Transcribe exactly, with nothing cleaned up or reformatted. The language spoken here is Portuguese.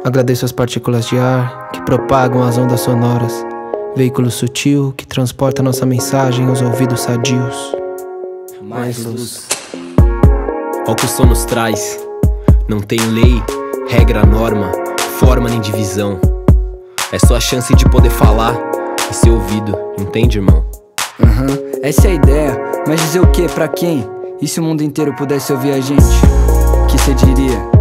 Agradeço as partículas de ar que propagam as ondas sonoras, veículo sutil que transporta nossa mensagem aos ouvidos sadios. Mais luz. Ao que o som nos traz, não tem lei, regra, norma, forma nem divisão. É só a chance de poder falar e ser ouvido, entende, irmão? Aham, uhum, essa é a ideia, mas dizer o que, pra quem? E se o mundo inteiro pudesse ouvir a gente? O que cê diria?